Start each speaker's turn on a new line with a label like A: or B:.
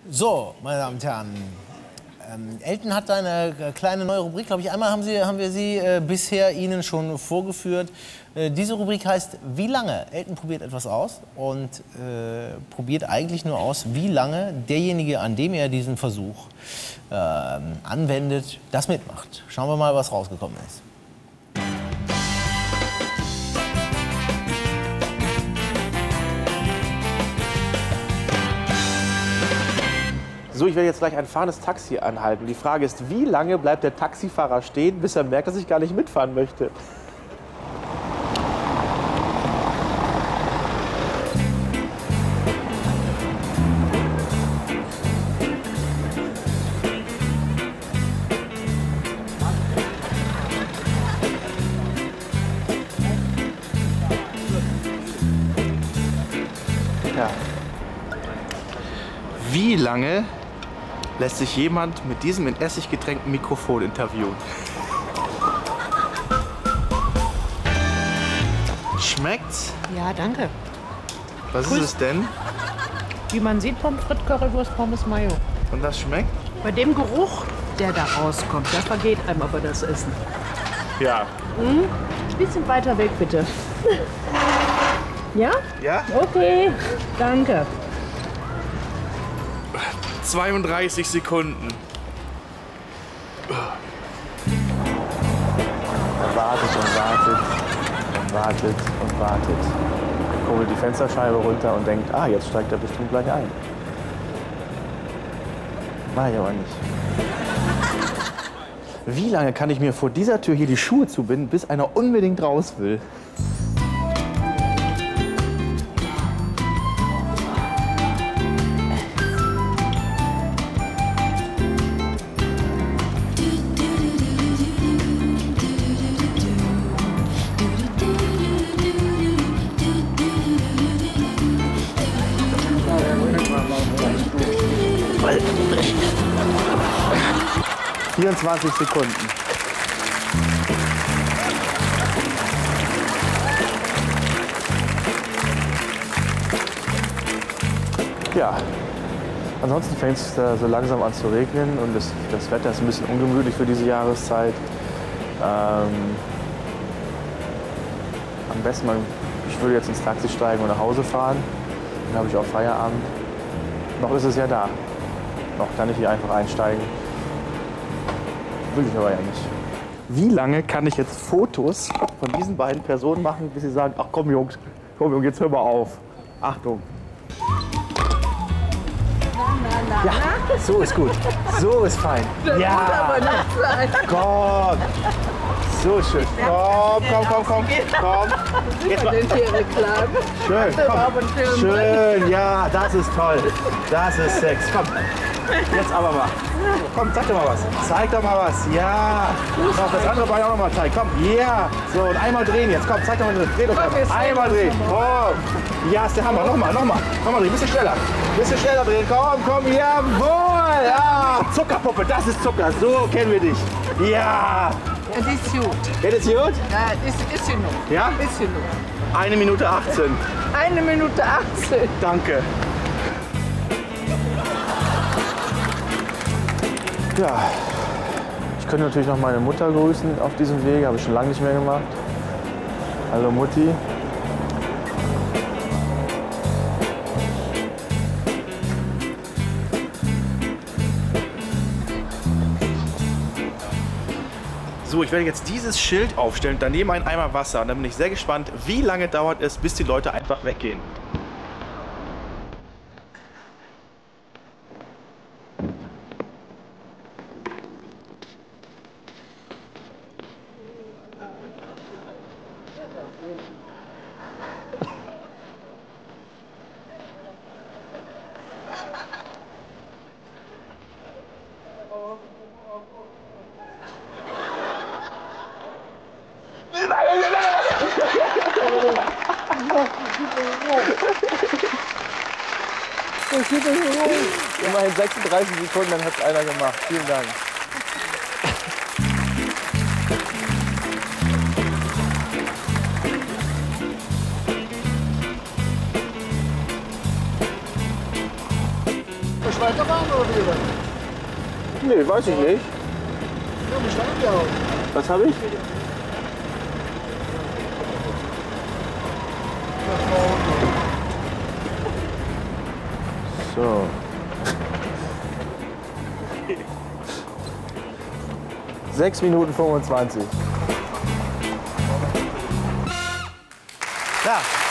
A: So, meine Damen und Herren, Elton hat eine kleine neue Rubrik, glaube ich. Einmal haben wir sie bisher Ihnen schon vorgeführt. Diese Rubrik heißt Wie lange? Elton probiert etwas aus und probiert eigentlich nur aus, wie lange derjenige, an dem er diesen Versuch anwendet, das mitmacht. Schauen wir mal, was rausgekommen ist.
B: So, ich werde jetzt gleich ein fahrendes Taxi anhalten. Die Frage ist, wie lange bleibt der Taxifahrer stehen, bis er merkt, dass ich gar nicht mitfahren möchte? Ja. Wie lange lässt sich jemand mit diesem in Essig getränkten Mikrofon interviewen? Schmeckt's?
C: Ja, danke.
B: Was ist es denn?
C: Wie man sieht, Pommes frites, Currywurst, Pommes Mayo.
B: Und das schmeckt?
C: Bei dem Geruch, der da rauskommt, da vergeht einem aber das Essen.
B: Ja.
C: Ein bisschen weiter weg, bitte. Ja?
B: Ja?
C: Okay, danke.
B: 32 Sekunden. Er wartet und wartet und wartet und wartet. Kurbelt die Fensterscheibe runter und denkt, ah, jetzt steigt er bestimmt gleich ein. Mach ich aber nicht. Wie lange kann ich mir vor dieser Tür hier die Schuhe zubinden, bis einer unbedingt raus will? – 24 Sekunden. Ja, ansonsten fängt es so langsam an zu regnen und das Wetter ist ein bisschen ungemütlich für diese Jahreszeit. Am besten, ich würde jetzt ins Taxi steigen und nach Hause fahren. Dann habe ich auch Feierabend. Noch ist es ja da. Noch kann ich hier einfach einsteigen. Will ich aber ja nicht. Wie lange kann ich jetzt Fotos von diesen beiden Personen machen, bis sie sagen, ach komm Jungs, jetzt hör mal auf. Achtung. Ja, so ist gut. So ist fein. Ja, komm. So schön. Komm. Jetzt mal. Schön, komm. Schön, ja, das ist toll. Das ist Sex. Komm. Jetzt aber mal. Komm, zeig doch mal was. Zeig doch mal was. Ja. Noch das andere Bein auch noch mal zeigen. Komm, ja. So, und einmal drehen jetzt. Komm, zeig doch mal. Dreh doch mal. Einmal drehen. Komm. Ja, ist der Hammer. Nochmal drehen. Bisschen schneller. Bisschen schneller drehen. Komm. Jawohl. Ja. Zuckerpuppe, das ist Zucker. So kennen wir dich. Ja.
C: Es ist gut.
B: Geht es gut?
C: Ja, ist genug.
B: Ja?
C: Ist genug.
B: 1 Minute 18.
C: 1 Minute 18.
B: Danke. Ja, ich könnte natürlich noch meine Mutter grüßen auf diesem Wege, habe ich schon lange nicht mehr gemacht. Hallo Mutti. So, ich werde jetzt dieses Schild aufstellen, daneben ein Eimer Wasser. Und dann bin ich sehr gespannt, wie lange dauert es, bis die Leute einfach weggehen. Immerhin 36 Sekunden, dann hat es einer gemacht. Vielen Dank. euch weiterfahren oder wie? Nee, weiß ich nicht. Ja, mich da abgehauen. Was habe ich? So. Sechs Minuten 25.
A: Ja.